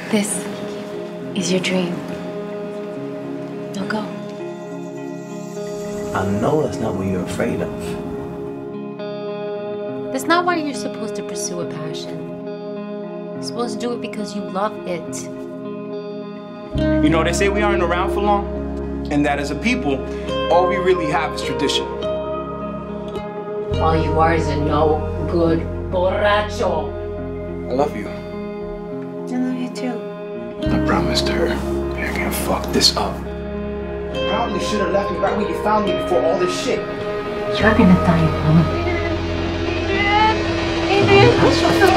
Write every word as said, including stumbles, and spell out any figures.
This is your dream. Now go. I know that's not what you're afraid of. That's not why you're supposed to pursue a passion. You're supposed to do it because you love it. You know, they say we aren't around for long, and that as a people, all we really have is tradition. All you are is a no good borracho. I love you. I love you too. I promised her I can't fuck this up. Probably should have left me right where you found me before all this shit. You're gonna die alone. Adrian! Adrian!